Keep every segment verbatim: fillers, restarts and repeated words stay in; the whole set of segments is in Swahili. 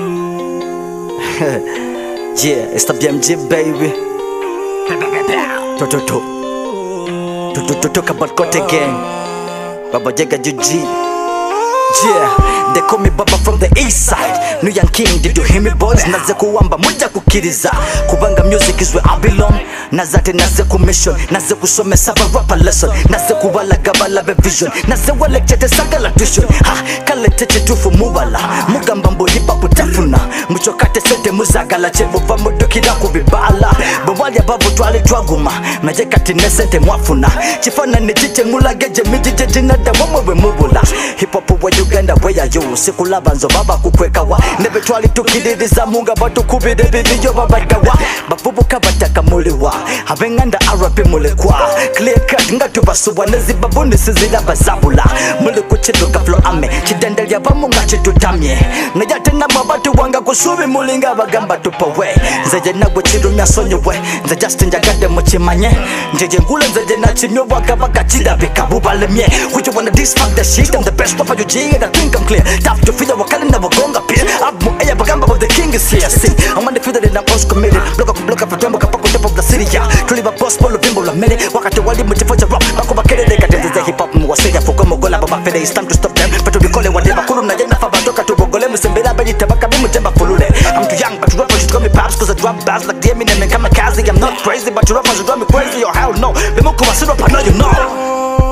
Yeah, it's the B M G baby. To to to to to to talk about Kote Gang. Baba Jega Juji. Yeah, they call me Baba from the east side. New Young King, did you hear me boys? Naze kuwamba moja kukiriza. Kubanga music is where I belong. Nazate naze ku mission, naze kusome saba rapper lesson. Naze kuwala gabala be vision, naze wale chete sagala tuition. Ha, kale teche tufu mubala. Mugamba mbo hipa putafuna. Muchokate sete muzagala chebo va mudukira kubibala. Bawali abavu twale twaguma. Maje kati nesente mwafuna. Chifana ni chiche mulageje mijije jinada wamwe mubula. Hip hop wa Uganda where are you? Sikulaba nzo baba kukwekawa. Nebe twali tukidiriza munga batu kubide bidiyo babagawa. Bafubu kabataka muliwa. Habenganda arapi mulekwa. Clear cut nga tubasuwa nezi babuni sizila bazabula. Muliku chiduka flow ame. Chidendel ya bamu nga chitutamye. Najate na mabatu wanga kusubi mulinga bagamba tupawe. Nzeje nagwe chirumya sonyewe. Nze Justin jagade mochimanye. Njeje ngule nzeje na chinyo waka baka chida bika bubalemye. Would you wanna diss fuck that shit? I'm the best rapper you G and I think I'm clear. Tough to feel wakali na wagonga pia. Abu eya bagamba but the king is here. Sing, I'm undefeated and I'm most committed. Block up block up for kapako top of the city ya. Tuliba boss polo bimbo la mele. Wakati wali mtifoja rap. Bako bakere de katende hip hop mwasaya fuko mogola baba fede. It's time to stop them. But to be calling one day bakulu na jenda faba toka tu bogole musembela baji tabaka bimu jemba fulule. I'm too young but to rappers should call me pops cause I drop bars like the Eminem and Kamikaze. I'm not crazy but to rappers should call me crazy or hell no. Bimuku wasiru pa know you know.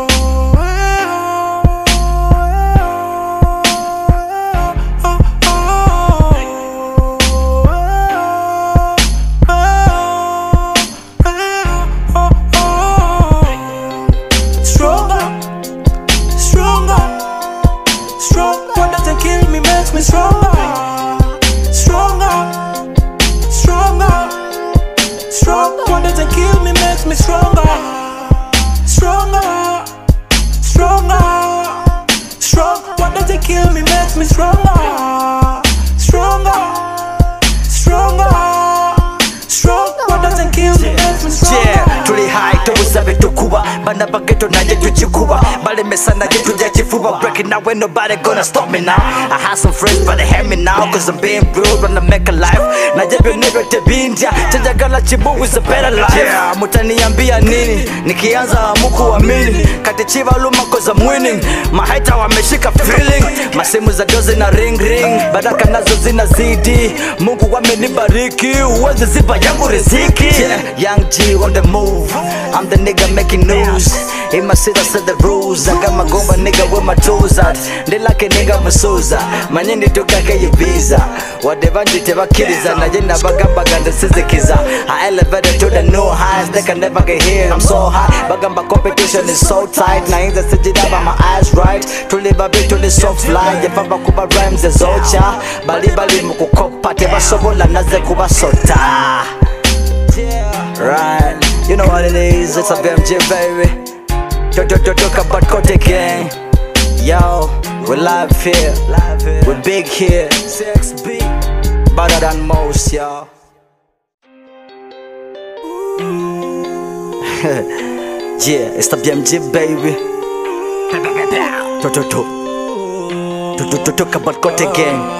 Me stronger, stronger, stronger, stronger. What doesn't kill me makes me stronger, stronger, stronger, stronger. What doesn't kill me makes me stronger, stronger, stronger, stronger. What doesn't kill me makes me stronger. Yeah, tuli high to usabe tukuba. Bana bageto na yetu chikuba. Bale mesa na yetu ya chifuba. Breaking out when nobody gonna stop me now. I had some friends but they hate me now cause I'm being real when I make a life. Na jebe nebe te bindia. Chanja gala chibu is a better life. Yeah, mutaniambia nini? Nikianza muku amini. Kati chiva luma cause I'm winning. Mahaita wameshika feeling. Masimu za doze na ring ring. Baraka nazo zina zidi. Mungu wamenibariki. Uwezi ziba yangu riziki. Yeah, Young G on the move. I'm the nigga making news. In my city I set the rules. I got my gomba nigga with my toes out. They like a nigga Masuza. Manyeni tukake yibiza. Whatever njite bakiriza. Na jina bagamba ganda sizikiza. I elevated to the new highs. They can never get here. I'm so high. Bagamba competition is so tight. Na inza sijida by my eyes right. Tuli babi tuli so fly. Yefa bakuba rhymes is ocha. Bali bali mukukopa. Teba sobola naze kuba sota. Right, you know what it is, it's a B M G baby. Talk, talk, talk, talk about Kote Gang. Yo, we're live here, we're big here, better than most, y'all. Yeah, it's the B M G baby. Talk, talk, talk, talk, talk, talk about Kote Gang.